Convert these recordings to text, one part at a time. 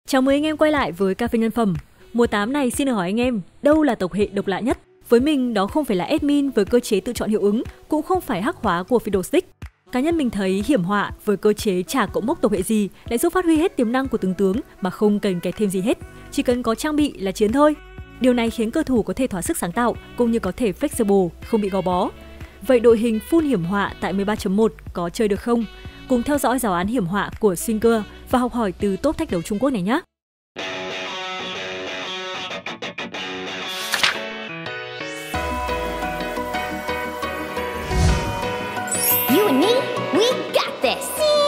Chào mừng anh em quay lại với Cà phê Nhân Phẩm. Mùa 8 này xin được hỏi anh em, đâu là tộc hệ độc lạ nhất? Với mình, đó không phải là admin với cơ chế tự chọn hiệu ứng, cũng không phải hắc hóa của Fiddlestick. Cá nhân mình thấy hiểm họa với cơ chế chả cộng mốc tộc hệ gì lại giúp phát huy hết tiềm năng của từng tướng mà không cần kèm thêm gì hết. Chỉ cần có trang bị là chiến thôi. Điều này khiến cơ thủ có thể thỏa sức sáng tạo cũng như có thể flexible, không bị gò bó. Vậy đội hình full hiểm họa tại 13.1 có chơi được không? Cùng theo dõi giáo án hiểm họa của Swinger và học hỏi từ top thách đấu Trung Quốc này nhé! You and me, we got this.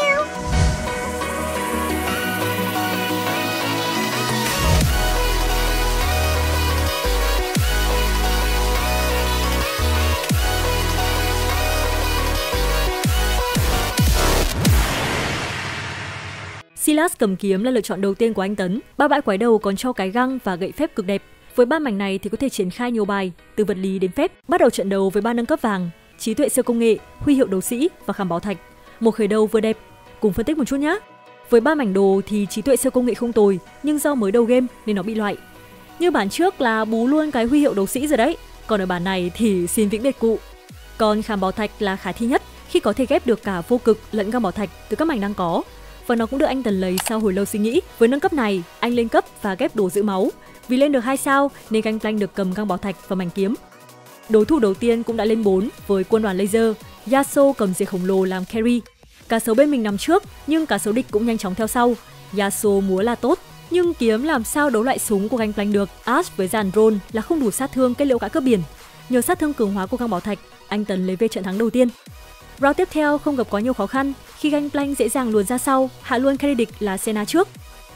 Silas cầm kiếm là lựa chọn đầu tiên của anh Tấn. Ba bãi quái đầu còn cho cái găng và gậy phép cực đẹp. Với ba mảnh này thì có thể triển khai nhiều bài, từ vật lý đến phép. Bắt đầu trận đấu với ba nâng cấp vàng, trí tuệ siêu công nghệ, huy hiệu đấu sĩ và khảm báo thạch. Một khởi đầu vừa đẹp. Cùng phân tích một chút nhé. Với ba mảnh đồ thì trí tuệ siêu công nghệ không tồi, nhưng do mới đầu game nên nó bị loại. Như bản trước là bú luôn cái huy hiệu đấu sĩ rồi đấy. Còn ở bản này thì xin vĩnh biệt cụ. Còn khảm báo thạch là khả thi nhất khi có thể ghép được cả vô cực lẫn găng bảo thạch từ các mảnh đang có. Và nó cũng được anh Tần lấy sau hồi lâu suy nghĩ. Với nâng cấp này, anh lên cấp và ghép đồ giữ máu. Vì lên được 2 sao nên Gangplank được cầm găng bảo thạch và mảnh kiếm. Đối thủ đầu tiên cũng đã lên 4 với quân đoàn laser. Yasuo cầm diệt khổng lồ làm carry. Cá sấu bên mình nằm trước nhưng cá sấu địch cũng nhanh chóng theo sau. Yasuo múa là tốt nhưng kiếm làm sao đấu loại súng của Gangplank được. Ash với dàn drone là không đủ sát thương kết liễu cả cướp biển. Nhờ sát thương cường hóa của găng bảo thạch, anh Tần lấy về trận thắng đầu tiên. Round tiếp theo không gặp quá nhiều khó khăn khi Gangplank dễ dàng luồn ra sau, hạ luôn carry địch là Senna trước.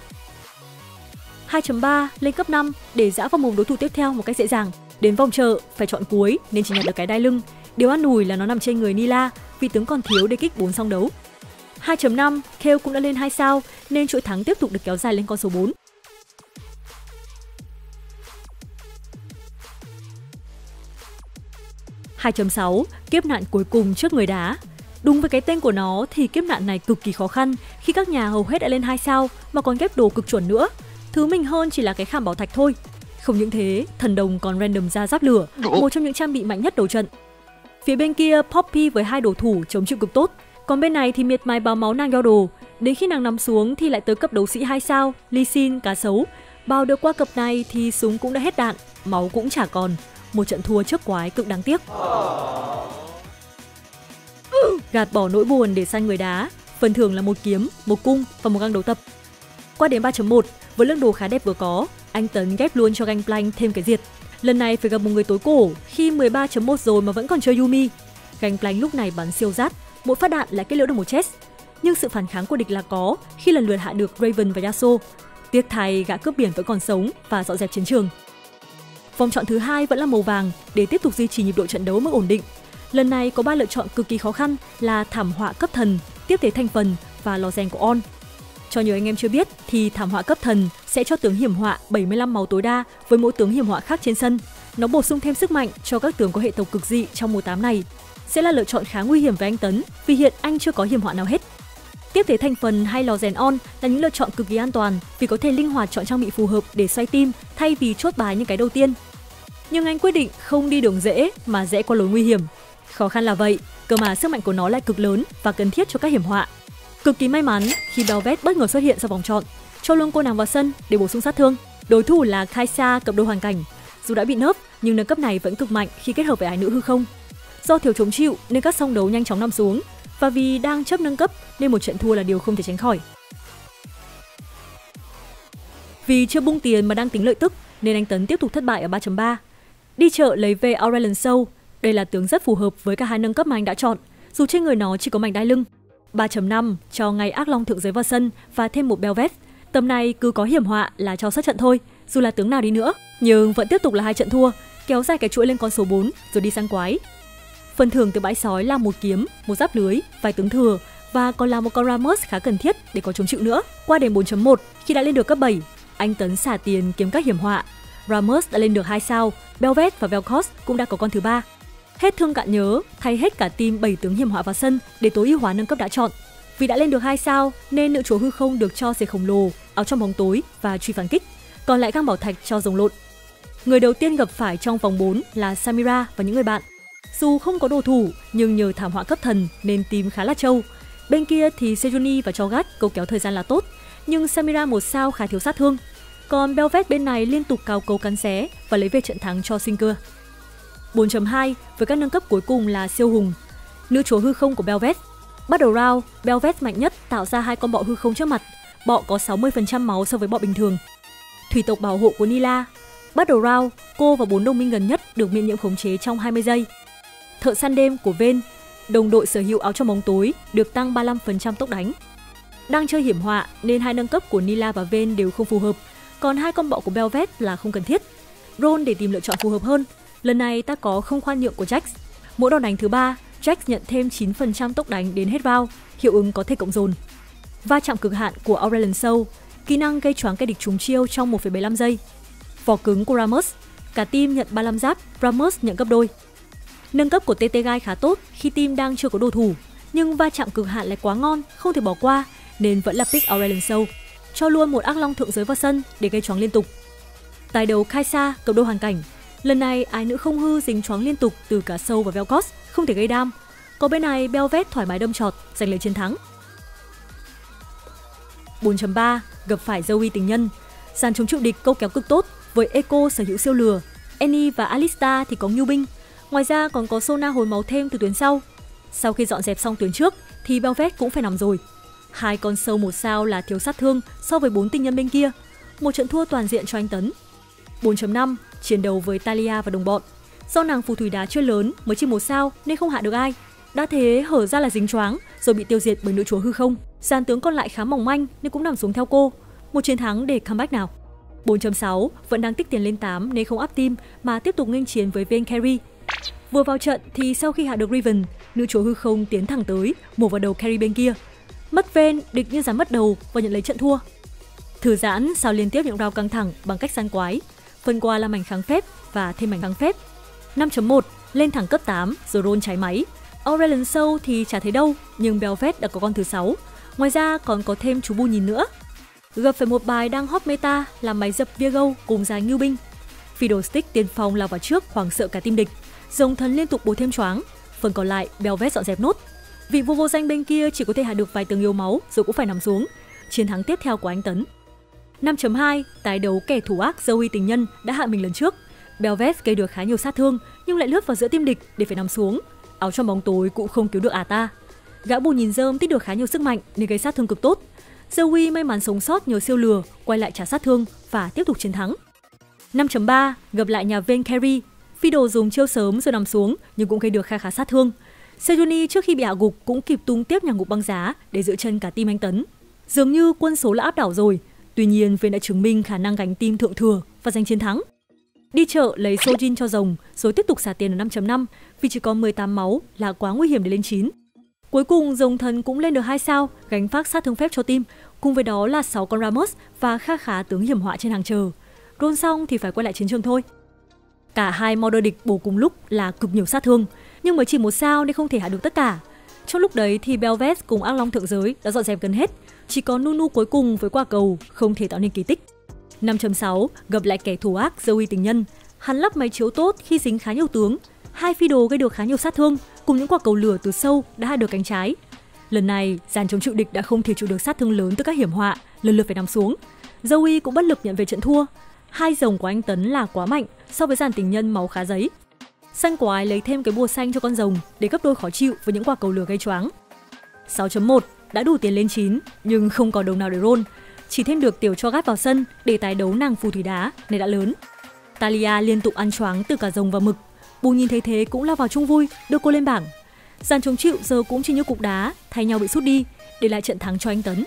2.3 lên cấp 5 để dã vào mồm đối thủ tiếp theo một cách dễ dàng. Đến vòng chợ phải chọn cuối nên chỉ nhận được cái đai lưng. Điều an ủi là nó nằm trên người Nila vì tướng còn thiếu để kích 4 song đấu. 2.5 Kayle cũng đã lên 2 sao nên chuỗi thắng tiếp tục được kéo dài lên con số 4. Kiếp nạn cuối cùng trước người đá. Đúng với cái tên của nó thì kiếp nạn này cực kỳ khó khăn khi các nhà hầu hết đã lên 2 sao mà còn ghép đồ cực chuẩn nữa. Thứ mình hơn chỉ là cái khảm bảo thạch thôi. Không những thế, thần đồng còn random ra giáp lửa, một trong những trang bị mạnh nhất đầu trận. Phía bên kia Poppy với 2 đồ thủ chống chịu cực tốt, còn bên này thì miệt mài báo máu nàng đeo đồ. Đến khi nàng nằm xuống thì lại tới cấp đấu sĩ 2 sao, Lee Sin, cá sấu. Bao được qua cặp này thì súng cũng đã hết đạn, máu cũng chả còn. Một trận thua trước quái cực đáng tiếc. Gạt bỏ nỗi buồn để săn người đá, phần thưởng là một kiếm, một cung và một găng đấu tập. Qua đến 3.1, với lượng đồ khá đẹp vừa có, anh Tấn ghép luôn cho Gangplank thêm cái diệt. Lần này phải gặp một người tối cổ khi 13.1 rồi mà vẫn còn chơi Yuumi. Gangplank lúc này bắn siêu rát, một phát đạn lại kết liễu được một chest. Nhưng sự phản kháng của địch là có khi lần lượt hạ được Raven và Yasuo. Tiếc thay gã cướp biển vẫn còn sống và dọn dẹp chiến trường. Vòng chọn thứ hai vẫn là màu vàng để tiếp tục duy trì nhịp độ trận đấu mức ổn định. Lần này có 3 lựa chọn cực kỳ khó khăn là thảm họa cấp thần, tiếp tế thành phần và lò rèn của On. Cho nhiều anh em chưa biết thì thảm họa cấp thần sẽ cho tướng hiểm họa 75 máu tối đa với mỗi tướng hiểm họa khác trên sân. Nó bổ sung thêm sức mạnh cho các tướng có hệ tộc cực dị trong mùa 8 này. Sẽ là lựa chọn khá nguy hiểm với anh Tấn vì hiện anh chưa có hiểm họa nào hết. Tiếp tế thành phần hay lò rèn On là những lựa chọn cực kỳ an toàn vì có thể linh hoạt chọn trang bị phù hợp để xoay team thay vì chốt bài như cái đầu tiên. Nhưng anh quyết định không đi đường dễ mà rẽ qua lối nguy hiểm. Khó khăn là vậy, cơ mà sức mạnh của nó lại cực lớn và cần thiết cho các hiểm họa. Cực kỳ may mắn khi Bel'Veth bất ngờ xuất hiện sau vòng chọn, cho luôn cô nàng vào sân để bổ sung sát thương. Đối thủ là Kai'Sa cặp đôi hoàn cảnh. Dù đã bị nerf nhưng nâng cấp này vẫn cực mạnh khi kết hợp với ái nữ hư không. Do thiếu chống chịu nên các song đấu nhanh chóng nằm xuống và vì đang chấp nâng cấp nên một trận thua là điều không thể tránh khỏi. Vì chưa bung tiền mà đang tính lợi tức nên anh Tấn tiếp tục thất bại ở 3.3. Đi chợ lấy về Aurelion Soul. Đây là tướng rất phù hợp với cả hai nâng cấp mà anh đã chọn, dù trên người nó chỉ có mảnh đai lưng. 3.5 cho ngày ác long thượng giới vào sân và thêm một Bel'Veth. Tầm này cứ có hiểm họa là cho sát trận thôi, dù là tướng nào đi nữa. Nhưng vẫn tiếp tục là 2 trận thua, kéo dài cái chuỗi lên con số 4 rồi đi sang quái. Phần thưởng từ bãi sói là một kiếm, một giáp lưới, vài tướng thừa và còn là một con Rammus khá cần thiết để có chống chịu nữa. Qua đến 4.1 khi đã lên được cấp 7, anh Tấn xả tiền kiếm các hiểm họa. Rammus đã lên được 2 sao, Bel'Veth và Vel'Koz cũng đã có con thứ 3. Hết thương cạn nhớ, thay hết cả team 7 tướng hiểm họa vào sân để tối ưu hóa nâng cấp đã chọn. Vì đã lên được 2 sao nên nữ chúa hư không được cho xề khổng lồ, áo trong bóng tối và truy phản kích, còn lại găng bảo thạch cho rồng lộn. Người đầu tiên gặp phải trong vòng 4 là Samira và những người bạn. Dù không có đồ thủ nhưng nhờ thảm họa cấp thần nên team khá là trâu. Bên kia thì Sejuani và Cho'Gath câu kéo thời gian là tốt, nhưng Samira 1 sao khá thiếu sát thương. Còn Bel'Veth bên này liên tục cào cấu cắn xé và lấy về trận thắng cho Sinker. 4.2 với các nâng cấp cuối cùng là siêu hùng. Nữ chúa hư không của Bel'Veth. Bắt đầu round, Bel'Veth mạnh nhất tạo ra 2 con bọ hư không trước mặt. Bọ có 60% máu so với bọ bình thường. Thủy tộc bảo hộ của Nilah. Bắt đầu round, cô và 4 đồng minh gần nhất được miễn nhiễm khống chế trong 20 giây. Thợ săn đêm của Vayne, đồng đội sở hữu áo trong bóng tối, được tăng 35% tốc đánh. Đang chơi hiểm họa nên 2 nâng cấp của Nilah và Vayne đều không phù hợp, còn 2 con bọ của Bel'Veth là không cần thiết. Roll để tìm lựa chọn phù hợp hơn. Lần này ta có không khoan nhượng của Jax. Mỗi đòn đánh thứ 3, Jax nhận thêm 9% tốc đánh đến hết round, hiệu ứng có thể cộng dồn. Va chạm cực hạn của Aurelion Soul, kỹ năng gây choáng kẻ địch trúng chiêu trong 1,75 giây. Vỏ cứng của Rammus, cả team nhận 35 giáp, Rammus nhận gấp đôi. Nâng cấp của TT Guy khá tốt khi team đang chưa có đồ thủ, nhưng va chạm cực hạn lại quá ngon, không thể bỏ qua, nên vẫn là pick Aurelion Soul. Cho luôn một ác long thượng giới vào sân để gây choáng liên tục. Tài đấu Kai'Sa cộng đôi hoàn cảnh. Lần này ái nữ không hư dính choáng liên tục từ cả Soul và Vel'Koz, không thể gây đam. Còn bên này Bel'Veth thoải mái đâm chọt, giành lấy chiến thắng. 4.3 gặp phải Zoe tình nhân. Dàn chống chịu địch câu kéo cực tốt với Echo sở hữu siêu lừa, Annie và Alistar thì có ngưu binh. Ngoài ra còn có Sona hồi máu thêm từ tuyến sau. Sau khi dọn dẹp xong tuyến trước thì Bel'Veth cũng phải nằm rồi. 2 con sâu 1 sao là thiếu sát thương so với 4 tình nhân bên kia. Một trận thua toàn diện cho anh Tấn. 4.5 chiến đấu với Talia và đồng bọn. Do nàng phù thủy đá chưa lớn, mới chỉ 1 sao nên không hạ được ai. Đã thế hở ra là dính choáng rồi bị tiêu diệt bởi nữ chúa hư không. Dàn tướng còn lại khá mỏng manh nên cũng nằm xuống theo cô. Một chiến thắng để comeback nào. 4.6 vẫn đang tích tiền lên 8 nên không up team mà tiếp tục nghênh chiến với Vayne carry. Vừa vào trận thì sau khi hạ được Riven, nữ chúa hư không tiến thẳng tới, mổ vào đầu carry bên kia. Mất Vayne, địch như dám mất đầu và nhận lấy trận thua. Thư giãn sau liên tiếp những round căng thẳng bằng cách săn quái. Phần qua là mảnh kháng phép và thêm mảnh kháng phép. 5.1 lên thẳng cấp 8 rồi roll cháy máy. Aurelion Soul thì chả thấy đâu, nhưng Bel'Veth đã có con thứ 6. Ngoài ra còn có thêm chú bu nhìn nữa. Gặp phải một bài đang hot meta là máy dập Viego cùng dài ngưu binh. Fiddlestick tiên phong lao vào trước hoảng sợ cả team địch. Rồng thần liên tục bổ thêm choáng. Phần còn lại Bel'Veth dọn dẹp nốt. Vị vua vô danh bên kia chỉ có thể hạ được vài tường yêu máu rồi cũng phải nằm xuống. Chiến thắng tiếp theo của anh Tấn. 5.2 tái đấu kẻ thủ ác Zoe tình nhân đã hạ mình lần trước. Bel'Veth gây được khá nhiều sát thương nhưng lại lướt vào giữa team địch để phải nằm xuống. Áo trong bóng tối cũng không cứu được ta. Gã bù nhìn rơm tích được khá nhiều sức mạnh nên gây sát thương cực tốt. Zoe may mắn sống sót nhờ siêu lừa, quay lại trả sát thương và tiếp tục chiến thắng. 5.3 gặp lại nhà Vayne carry. Fiddle dùng chiêu sớm rồi nằm xuống nhưng cũng gây được khá sát thương. Sejuani trước khi bị hạ gục cũng kịp tung tiếp nhà ngục băng giá để giữ chân cả team anh Tấn. Dường như quân số là áp đảo rồi. Tuy nhiên Vayne đã chứng minh khả năng gánh team thượng thừa và giành chiến thắng. Đi chợ lấy Sojin cho rồng rồi tiếp tục xả tiền ở 5.5 vì chỉ có 18 máu là quá nguy hiểm để lên 9. Cuối cùng rồng thần cũng lên được 2 sao gánh vác sát thương phép cho team, cùng với đó là 6 con Rammus và khá tướng hiểm họa trên hàng chờ. Roll xong thì phải quay lại chiến trường thôi. Cả 2 modder địch bổ cùng lúc là cực nhiều sát thương, nhưng mới chỉ 1 sao nên không thể hạ được tất cả. Trong lúc đấy thì Bel'Veth cùng ác long thượng giới đã dọn dẹp gần hết, chỉ có Nunu cuối cùng với quả cầu không thể tạo nên kỳ tích. 5.6 gặp lại kẻ thù ác Zoe tình nhân. Hắn lắp máy chiếu tốt khi dính khá nhiều tướng. 2 Fiddle gây được khá nhiều sát thương, cùng những quả cầu lửa từ sâu đã hạ được cánh trái. Lần này, dàn chống chịu địch đã không thể chịu được sát thương lớn từ các hiểm họa, lần lượt phải nằm xuống. Zoe cũng bất lực nhận về trận thua. 2 rồng của anh Tấn là quá mạnh so với dàn tình nhân máu khá giấy. Săn quái lấy thêm cái bùa xanh cho con rồng để gấp đôi khó chịu với những quả cầu lửa gây choáng. 6.1 đã đủ tiền lên 9 nhưng không có đồng nào để roll. Chỉ thêm được tiểu Cho'Gath vào sân để tái đấu nàng phù thủy đá này đã lớn. Talia liên tục ăn choáng từ cả rồng và mực. Bù nhìn thấy thế cũng lao vào chung vui, đưa cô lên bảng. Dàn chống chịu giờ cũng chỉ như cục đá, thay nhau bị sút đi, để lại trận thắng cho anh Tấn.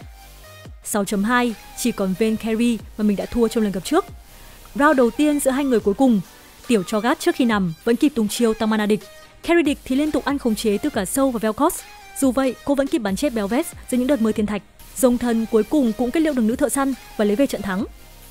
6.2 chỉ còn Vayne carry mà mình đã thua trong lần gặp trước. Round đầu tiên giữa hai người cuối cùng, tiểu Cho'Gath trước khi nằm vẫn kịp tung chiêu tăng mana địch. Carry địch thì liên tục ăn khống chế từ cả Soul và Vel'Koz. Dù vậy, cô vẫn kịp bắn chết Bel'Veth dưới những đợt mưa thiên thạch. Rồng thần cuối cùng cũng kết liễu được nữ thợ săn và lấy về trận thắng.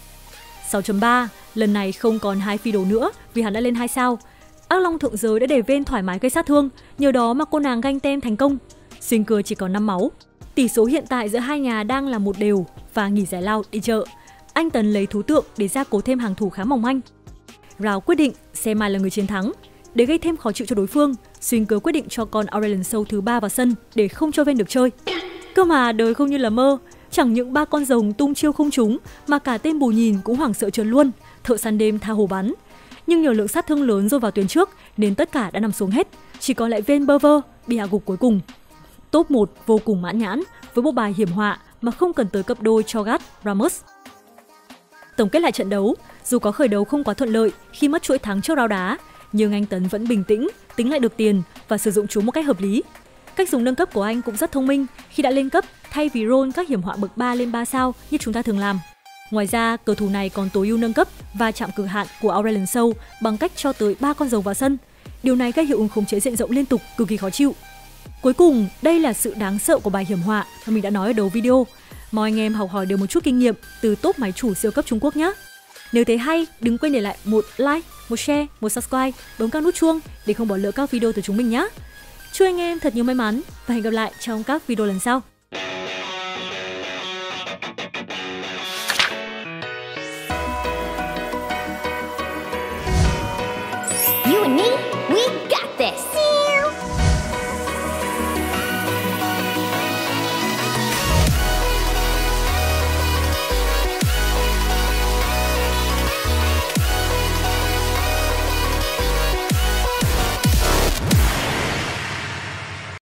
6.3 lần này không còn 2 Fiddle nữa vì hắn đã lên 2 sao. Ác long thượng giới đã để Vayne thoải mái gây sát thương, nhờ đó mà cô nàng ganh tem thành công. Sinker chỉ còn 5 máu. Tỷ số hiện tại giữa hai nhà đang là 1-1 và nghỉ giải lao đi chợ. Anh Tấn lấy thú tượng để gia cố thêm hàng thủ khá mỏng manh. Round quyết định xem ai là người chiến thắng. Để gây thêm khó chịu cho đối phương, Swinger quyết định cho con Aurelion Soul thứ 3 vào sân để không cho Vayne được chơi. Cơ mà đời không như là mơ, chẳng những 3 con rồng tung chiêu không trúng mà cả tên bù nhìn cũng hoảng sợ trượt luôn. Thợ săn đêm tha hồ bắn. Nhưng nhờ lượng sát thương lớn rơi vào tuyến trước nên tất cả đã nằm xuống hết, chỉ còn lại Vayne bơ vơ bị hạ gục cuối cùng. Top 1 vô cùng mãn nhãn với một bài hiểm họa mà không cần tới cặp đôi Cho'Gath Rammus. Tổng kết lại trận đấu, dù có khởi đầu không quá thuận lợi khi mất chuỗi thắng trước round đá, nhưng anh Tấn vẫn bình tĩnh, tính lại được tiền và sử dụng chúng một cách hợp lý. Cách dùng nâng cấp của anh cũng rất thông minh khi đã lên cấp thay vì roll các hiểm họa bậc 3 lên 3 sao như chúng ta thường làm. Ngoài ra, cầu thủ này còn tối ưu nâng cấp và chạm cực hạn của Aurelion Soul bằng cách cho tới 3 con rồng vào sân. Điều này gây hiệu ứng khống chế diện rộng liên tục cực kỳ khó chịu. Cuối cùng, đây là sự đáng sợ của bài hiểm họa mà mình đã nói ở đầu video. Mong anh em học hỏi được một chút kinh nghiệm từ top máy chủ siêu cấp Trung Quốc nhé. Nếu thấy hay, đừng quên để lại một like, một share, một subscribe, bấm các nút chuông để không bỏ lỡ các video từ chúng mình nhé. Chúc anh em thật nhiều may mắn và hẹn gặp lại trong các video lần sau. You and me,